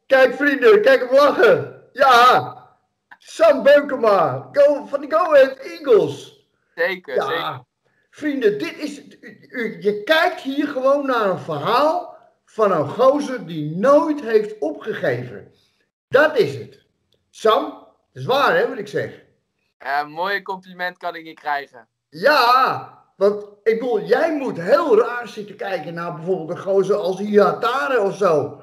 Kijk vrienden, kijk hem lachen. Ja, Sam Beukema van de Go Ahead Eagles. Zeker, zeker. Ja, vrienden, dit is, je kijkt hier gewoon naar een verhaal van een gozer die nooit heeft opgegeven. Dat is het. Sam, dat is waar hè, wat ik zeg. Mooie compliment kan ik niet krijgen. Ja, want ik bedoel, jij moet heel raar zitten kijken naar bijvoorbeeld een gozer als Iatare of zo.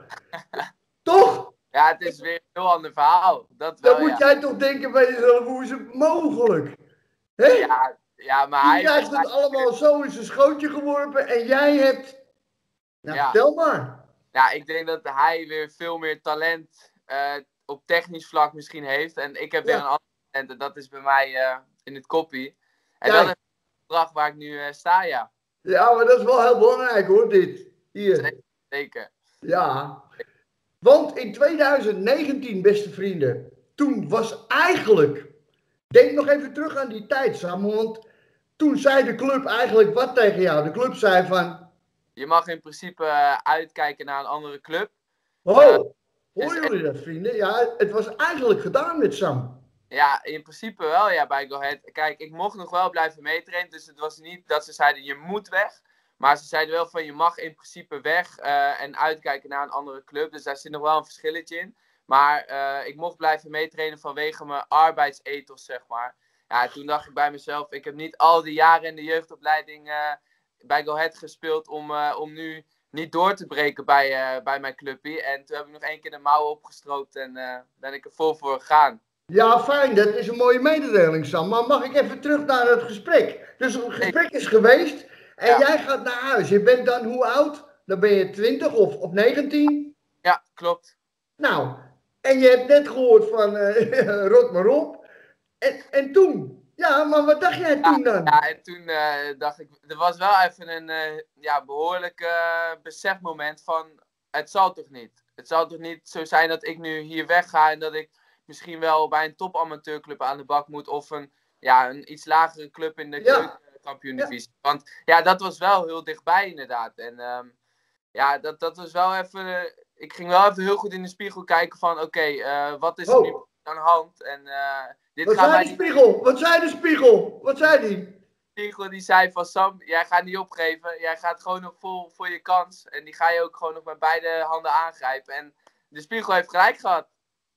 Toch? Ja, het is weer een heel ander verhaal. Dat Dan wel, moet ja. jij toch denken bij jezelf, hoe is het mogelijk? Hè? Ja, maar Die hij krijgt het allemaal zo in zijn schootje geworpen en jij hebt... Nou, Ja. vertel maar. Ja, ik denk dat hij weer veel meer talent op technisch vlak misschien heeft. En ik heb weer een ander talent en dat is bij mij in het koppie. En dat is het gedrag waar ik nu sta, ja. Ja, maar dat is wel heel belangrijk hoor, dit. Hier. Zeker. Ja. Want in 2019, beste vrienden, toen was eigenlijk... Denk nog even terug aan die tijd, Sam, want toen zei de club eigenlijk wat tegen jou? De club zei van... Je mag in principe uitkijken naar een andere club. Horen jullie dat, vrienden? Ja, het was eigenlijk gedaan met Sam. Ja, in principe wel, ja, bij Go Ahead. Kijk, ik mocht nog wel blijven meetrainen, dus het was niet dat ze zeiden je moet weg. Maar ze zeiden wel van je mag in principe weg en uitkijken naar een andere club. Dus daar zit nog wel een verschilletje in. Maar ik mocht blijven meetrainen vanwege mijn arbeidsethos, zeg maar. Ja, toen dacht ik bij mezelf, ik heb niet al die jaren in de jeugdopleiding bij Go Ahead gespeeld om nu niet door te breken bij mijn clubje. En toen heb ik nog 1 keer de mouwen opgestroopt en ben ik er vol voor gegaan. Ja, fijn. Dat is een mooie mededeling, Sam. Maar mag ik even terug naar het gesprek? Dus het gesprek is geweest en jij gaat naar huis. Je bent dan hoe oud? Dan ben je 20 of 19? Ja, klopt. Nou, en je hebt net gehoord van rot maar op. En toen? Ja, maar wat dacht jij toen dan? Ja, en toen dacht ik, er was wel even een behoorlijk besefmoment van, het zal toch niet. Het zal toch niet zo zijn dat ik nu hier wegga en dat ik misschien wel bij een topamateurclub aan de bak moet of een iets lagere club in de keukenkampioen-divisie. Want ja, dat was wel heel dichtbij inderdaad. En dat was wel even, ik ging wel even heel goed in de spiegel kijken van, oké, wat is er nu aan de hand? En Wat zei de spiegel? Wat zei de spiegel? Wat zei die? Spiegel die zei van Sam, jij gaat niet opgeven. Jij gaat gewoon nog vol voor je kans. En die ga je ook gewoon nog met beide handen aangrijpen. En de spiegel heeft gelijk gehad.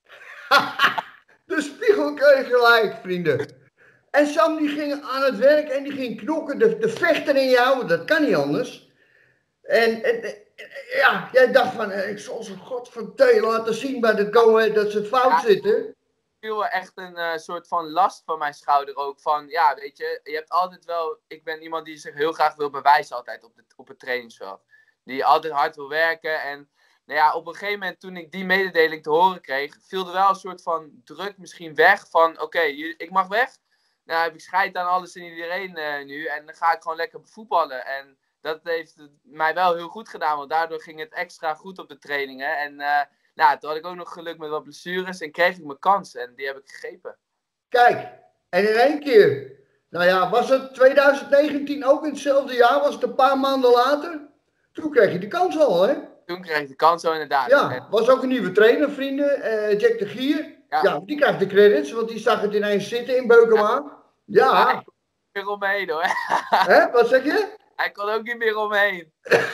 De spiegel kreeg gelijk, vrienden. En Sam die ging aan het werk en die ging knokken. De vechter in jou, dat kan niet anders. En ja, jij dacht van, ik zal ze godverdomme laten zien bij de Go Ahead dat ze fout zitten. Viel echt een soort van last van mijn schouder ook. Van, ja, weet je, je hebt altijd wel... Ik ben iemand die zich heel graag wil bewijzen altijd op het trainingsveld. Die altijd hard wil werken. En nou ja, op een gegeven moment toen ik die mededeling te horen kreeg, viel er wel een soort van druk misschien weg. Van, oké, ik mag weg. Nou heb ik scheid aan alles en iedereen nu. En dan ga ik gewoon lekker voetballen. En dat heeft mij wel heel goed gedaan. Want daardoor ging het extra goed op de trainingen. En... toen had ik ook nog geluk met wat blessures en kreeg ik mijn kans en die heb ik gegrepen. Kijk, en in 1 keer, nou ja, was het 2019 ook in hetzelfde jaar, was het een paar maanden later? Toen kreeg je de kans al, hè? Toen kreeg ik de kans al inderdaad. Ja, was ook een nieuwe trainer, vrienden, Jack de Gier. Ja, die krijgt de credits, want die zag het ineens zitten in Beukema. Ja. Hij kon niet meer omheen hoor. Hè, wat zeg je? Hij kon ook niet meer omheen.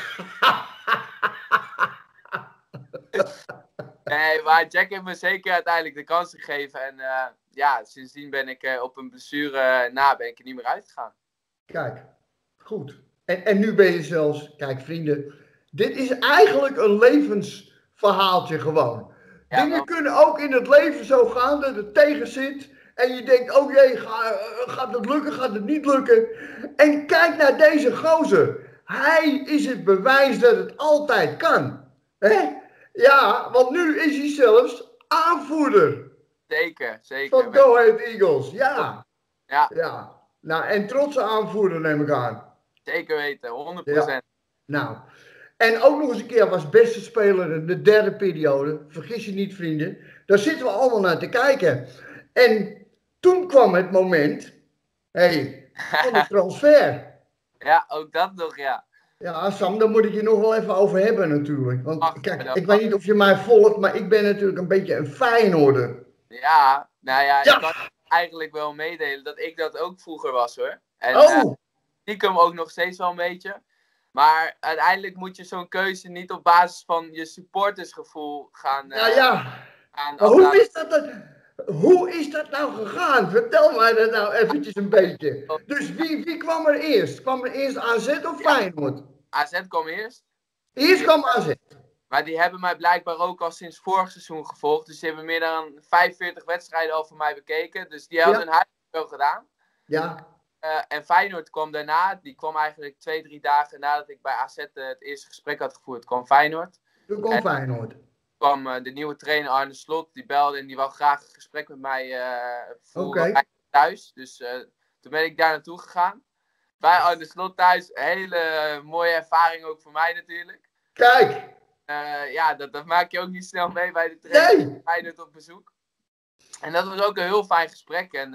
Nee, maar Jack heeft me zeker uiteindelijk de kans gegeven. En sindsdien ben ik op een blessure ben ik er niet meer uitgegaan. Kijk, goed. En nu ben je zelfs, kijk vrienden, dit is eigenlijk een levensverhaaltje gewoon. Ja, dingen kunnen ook in het leven zo gaan dat het tegen zit. En je denkt, oh jee, gaat het lukken, gaat het niet lukken? En kijk naar deze gozer. Hij is het bewijs dat het altijd kan. Hè? Ja, want nu is hij zelfs aanvoerder. Zeker. Van Go Ahead Eagles, ja. Nou, en trotse aanvoerder neem ik aan. Zeker weten, 100%. Ja. Nou, en ook nog eens een keer was beste speler in de 3e periode. Vergis je niet, vrienden. Daar zitten we allemaal naar te kijken. En toen kwam het moment, van de transfer. Ja, ook dat nog, ja. Ja, Sam, daar moet ik je nog wel even over hebben natuurlijk. Want Ach, kijk, dat ik weet mag. niet of je mij volgt, maar ik ben natuurlijk een beetje een Feyenoorder. Ja, nou ja, ik Ja! kan eigenlijk wel meedelen dat ik dat ook vroeger was hoor. En Oh! stiekem ook nog steeds wel een beetje. Maar uiteindelijk moet je zo'n keuze niet op basis van je supportersgevoel Ja, ja. gaan Maar af hoe laten. is dat, hoe is dat nou gegaan? Vertel mij dat nou eventjes een beetje. Dus wie kwam er eerst? Kwam er eerst AZ of Ja, Feyenoord? AZ kwam eerst. Eerst Die, kwam AZ. maar die hebben mij blijkbaar ook al sinds vorig seizoen gevolgd. Dus die hebben meer dan 45 wedstrijden al voor mij bekeken. Dus die hadden Ja, hun huiswerk gedaan. ja. En Feyenoord kwam daarna. Die kwam eigenlijk 2-3 dagen nadat ik bij AZ het eerste gesprek had gevoerd. Kwam Feyenoord. Toen kwam Feyenoord. Kwam de nieuwe trainer Arne Slot. Die belde en die wou graag een gesprek met mij voeren Oké. bij thuis. Dus toen ben ik daar naartoe gegaan. Bij Arne Slot thuis. Hele mooie ervaring ook voor mij natuurlijk. Kijk. Ja, dat maak je ook niet snel mee bij de trainer. Nee. Feyenoord op bezoek. En dat was ook een heel fijn gesprek. En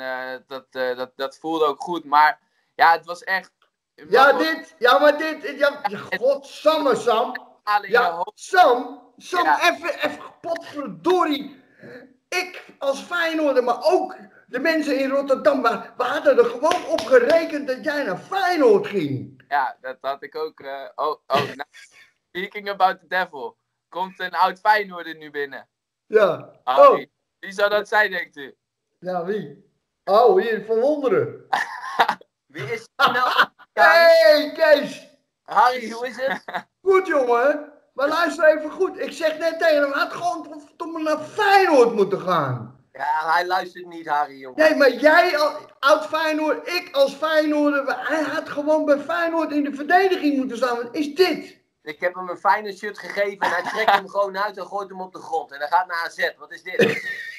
dat voelde ook goed. Maar ja, het was echt... Ja, dit. Ja, maar dit. Ja, godsamme, Sam. In je Ja, hoofd. Sam. Sam, Ja, even, potverdorie. Ik als Feyenoorder, maar ook de mensen in Rotterdam, we hadden er gewoon op gerekend dat jij naar Feyenoord ging. ja, dat had ik ook. Nou, speaking about the devil. Komt een oud Feyenoorder nu binnen? Ja. Harry. Oh, Wie zou dat zijn, denkt u? ja, wie? Oh, hier, Van Wonderen. Wie is het nou? Hey, Kees. Harry, hoe is het? Goed, jongen. Maar luister even goed. Ik zeg net tegen hem, hij had gewoon verdomme naar Feyenoord moeten gaan. Ja, hij luistert niet, Harry, jongen. Nee, maar jij als oud Feyenoord, ik als Feyenoorder, hij had gewoon bij Feyenoord in de verdediging moeten staan. Wat is dit? Ik heb hem een fijne shirt gegeven en hij trekt hem gewoon uit en gooit hem op de grond. En hij gaat naar AZ. Wat is dit?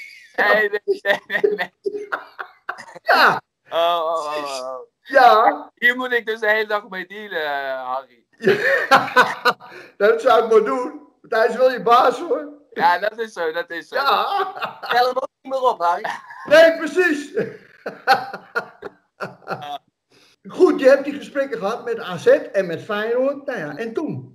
Nee. Ja, Oh. ja. Hier moet ik dus de hele dag mee dealen, Harry. Dat zou ik maar doen. Want hij is wel je baas, hoor. Ja, dat is zo. Ja. Tel hem ook niet meer op, Harry. Nee, precies. Goed, je hebt die gesprekken gehad met AZ en met Feyenoord. Nou ja, en toen?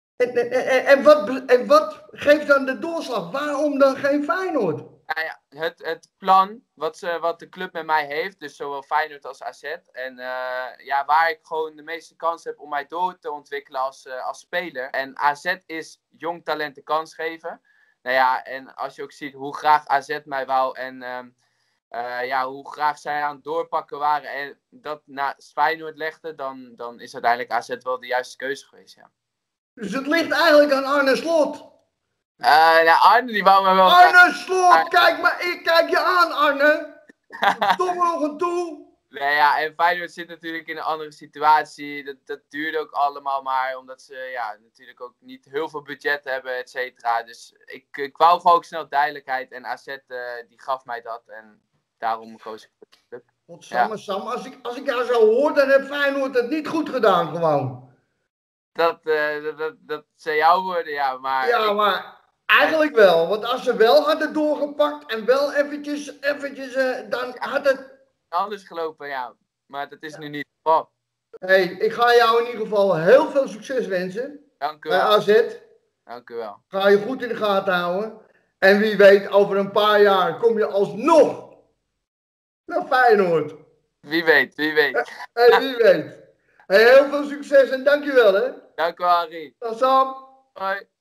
En wat geeft dan de doorslag? Waarom dan geen Feyenoord? Nou ja, het plan wat de club met mij heeft, dus zowel Feyenoord als AZ. En ja, waar ik gewoon de meeste kans heb om mij door te ontwikkelen als speler. En AZ is jong talent de kans geven. Nou ja, en als je ook ziet hoe graag AZ mij wou en ja, hoe graag zij aan het doorpakken waren en dat naar Feyenoord legden, dan is uiteindelijk AZ wel de juiste keuze geweest, ja. Dus het ligt eigenlijk aan Arne Slot. Nou, Arne die wou me wel... Arne Slot, kijk je aan, Arne. Domme nog een toe. Nee, ja, en Feyenoord zit natuurlijk in een andere situatie. Dat duurde ook allemaal maar, omdat ze ja, natuurlijk ook niet heel veel budget hebben, et cetera. Dus ik wou gewoon ook snel duidelijkheid en AZ die gaf mij dat en daarom koos ik voor de club. Godsamme, Sam, als ik jou zo hoor, dan heb Feyenoord het niet goed gedaan gewoon. Dat zijn jouw woorden, ja, maar... Ja, maar eigenlijk wel. Want als ze wel hadden doorgepakt en wel eventjes dan had het... Anders gelopen, ja. Maar dat is nu niet het geval. Hey, ik ga jou in ieder geval heel veel succes wensen. Dank u Bij wel. AZ. Dank u wel. Ga je goed in de gaten houden. En wie weet, over een paar jaar kom je alsnog naar Feyenoord. Wie weet. Hey, wie weet. Hey, heel veel succes en dankjewel, hè. Dank u wel, Harry. Dag Sam. Hoi.